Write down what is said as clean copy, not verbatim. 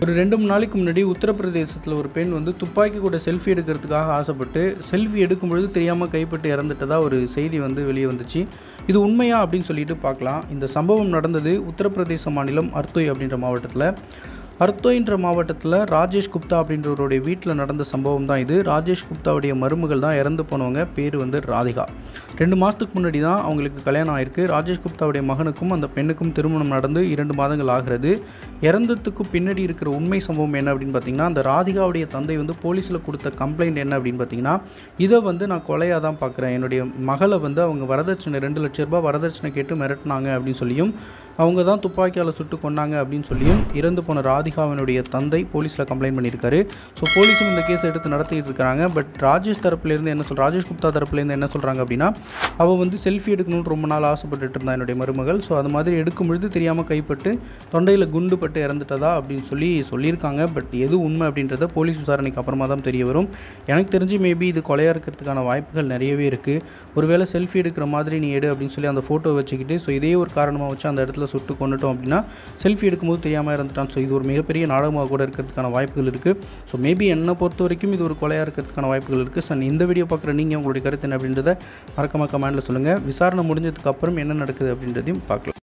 ஒரு 2-3 நாளைக்கு முன்னாடி உத்தரப்பிரதேசத்தில் ஒரு பெண் வந்து துப்பாக்கி கூட செல்ஃபி எடுக்கிறதுக்காக ஆசைப்பட்டு செல்ஃபி எடுக்கும்பொழுது தெரியாமல் கைப்பட்டு இறந்துட்டதா ஒரு செய்தி வந்து வெளியே வந்துச்சு. இது உண்மையா அப்படின்னு சொல்லிட்டு பார்க்கலாம். இந்த சம்பவம் நடந்தது உத்தரப்பிரதேச மாநிலம் அர்தோய் அப்படின்ற மாவட்டத்தில். அர்தோய்ன்ற மாவட்டத்தில் ராஜேஷ் குப்தா அப்படின்றவருடைய வீட்டில் நடந்த சம்பவம் தான் இது. ராஜேஷ் குப்தாவுடைய மருமகள் தான் இறந்து போனவங்க. பேர் வந்து ராதிகா. 2 மாதத்துக்கு முன்னாடி தான் அவங்களுக்கு கல்யாணம் ஆயிருக்கு. ராஜேஷ் குப்தாவுடைய மகனுக்கும் அந்த பெண்ணுக்கும் திருமணம் நடந்து 2 மாதங்கள் ஆகிறது. இறந்ததுக்கு பின்னாடி இருக்கிற உண்மை சம்பவம் என்ன அப்படின்னு பார்த்தீங்கன்னா, அந்த ராதிகாவுடைய தந்தை வந்து போலீஸில் கொடுத்த கம்ப்ளைண்ட் என்ன அப்படின்னு பார்த்தீங்கன்னா, இதை வந்து நான் கொலையாக தான் பார்க்குறேன். என்னுடைய மகளை வந்து அவங்க வரதட்சணை 2 லட்ச ரூபாய் வரதட்சணை கேட்டு மிரட்டினாங்க அப்படின்னு சொல்லியும், அவங்க தான் துப்பாக்கியால் சுட்டு கொன்னாங்க அப்படின்னு சொல்லியும் இறந்து போன ராதிகாவினுடைய தந்தை போலீஸில் கம்ப்ளைண்ட் பண்ணியிருக்காரு. ஸோ போலீஸும் இந்த கேஸ் எடுத்து நடத்திட்டு இருக்காங்க. பட் ராஜேஷ் குப்தா தரப்புலேருந்து என்ன சொல்கிறாங்க அப்படின்னா, அவள் வந்து செல்ஃபி எடுக்கணும்னு ரொம்ப நாள் ஆசைப்பட்டுட்டு இருந்தா என்னுடைய மருமகள். ஸோ அது மாதிரி எடுக்கும்பொழுது தெரியாமல் கைப்பட்டு தொண்டையில் குண்டு பட்டு இறந்துட்டதா அப்படின்னு சொல்லியிருக்காங்க. பட் எது உண்மை அப்படின்றத போலீஸ் விசாரணைக்கு அப்புறமா தான் தெரிய வரும். எனக்கு தெரிஞ்சு மேபி இது கொலையாக இருக்கிறதுக்கான வாய்ப்புகள் நிறையவே இருக்குது. ஒருவேளை செல்ஃபி எடுக்கிற மாதிரி நீ எடு அப்படின்னு சொல்லி அந்த ஃபோட்டோ வச்சுக்கிட்டு ஸோ இதே ஒரு காரணமாக வச்சு அந்த இடத்துல சுட்டு கொண்டுட்டோம் அப்படின்னா செல்ஃபி எடுக்கும்போது தெரியாமல் இறந்துட்டான். ஸோ இது ஒரு மிகப்பெரிய நாடகமாக கூட இருக்கிறதுக்கான வாய்ப்புகள் இருக்குது. ஸோ மேபி என்னை பொறுத்த வரைக்கும் இது ஒரு கொலையாக இருக்கிறதுக்கான வாய்ப்புகள் இருக்குது. ஸோ இந்த வீடியோ பார்க்குற நீங்கள் உங்களுடைய கருத்து என்ன அப்படின்றத மறக்காம கமெண்ட்டில் சொல்லுங்கள். விசாரணை முடிஞ்சதுக்கு அப்புறம் என்ன நடக்குது அப்படின்றதையும் பார்க்கலாம்.